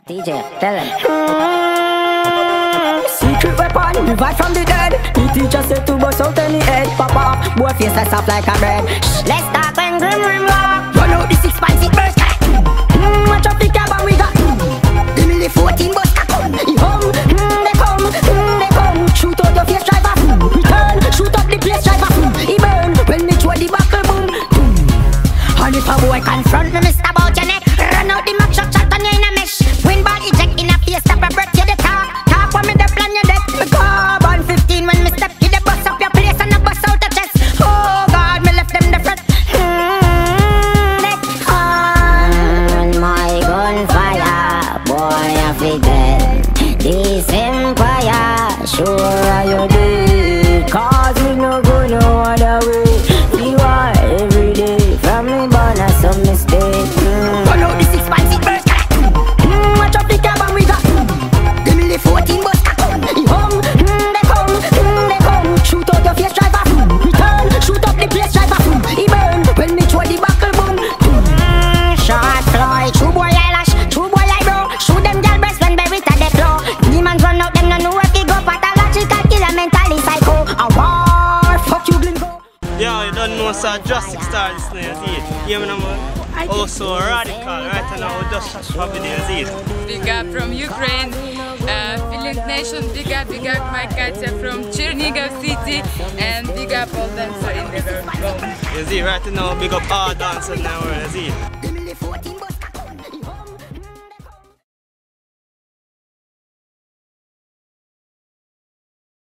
DJ, tell him. Secret weapon, revive from the dead. The teacher said to bust out any head. Pop off, boy face as soft like a bread. Let's start when grim walk. Run out the 6 pints, it burst. Watch out the cabin we got. Give me the 14 bus come. He home, they come, they come. Shoot out your face driver. Return, shoot up the place driver. He burn, when me throw the buckle boom. And if a boy confront me, Mr. About your neck. Run out the max shot on you in a mesh. Win ball eject in a face, stop a breath, you the talk. Talk when me the plan you dead. Me carbon 15 when me step, you the bust up your place and the bust out the chest. Oh God, me left them the fret. On my gunfire, boy I feel dead. This empire, sure you did. Cause we no go no other way. We are every day. From me born a some mistake. Run out the 6 pints, it burst. Watch out the cabin we got. Give me the 14 bus come. He home, they come, they come. Shoot out your face driver. Return, shoot up the place driver. He burn, when me throw the buckle boom. Short fly, true boy eyelash, true boy eyebrow. Shoot them girl breast when buried at the floor. Demons run out, them no know where to go. Pathological killer, mentally psycho. A war, fuck you glingo. Yeah, you don't know, sir, Drastic Star this now, see it. Yeah, man, also radical, right now we just shot for video, see it. Big up from Ukraine, Finland Nation, big up my Katya from Chernihiv city, and big up all dancers in the world. You see, right now, big up all dancers now, you see it.